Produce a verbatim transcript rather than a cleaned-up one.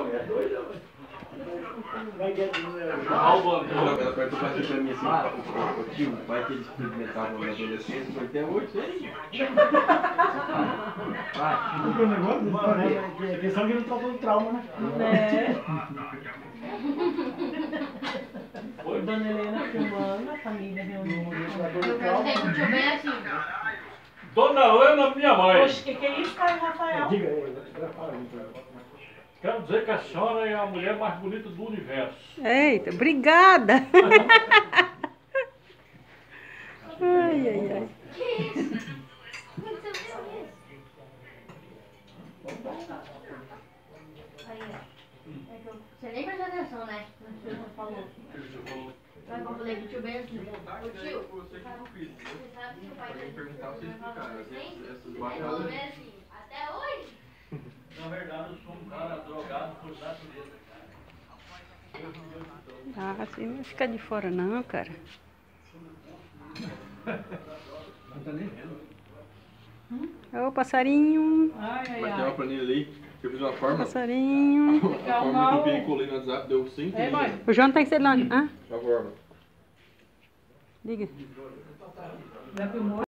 é doida, velho. Vai que é ela perguntou pra mim assim, ô tio, vai que eles experimentavam na adolescência, foi até hoje, hein? Vai. Porque o negócio, né? É questão que não trocou de trauma, né? Né? Dona Helena filmando, a família reunida. Dona Helena, minha mãe. Poxa, o que, que é isso, Caio Rafael? Diga aí, fala aí. Quero dizer que a senhora é a mulher mais bonita do universo. Eita, obrigada! Ai, ai, ai. Que isso? Você nem prestou atenção, né? No que você falou. Mas eu falei que o tio bem assim. O tio, você sabe que o pai dele perguntar, você explicar. Falou bem assim, até hoje? Na verdade, eu sou um cara drogado por natureza, cara. Ah, assim não fica de fora não, cara. Não tá nem vendo. Ô, passarinho. Ai, ai, Mas tem uma ai. planilha ali, que eu fiz uma forma. Passarinho. A forma que eu copiei e colei no WhatsApp deu cinco É, mãe. O João tá ensinando. Ah, A forma. diga. Já filmou?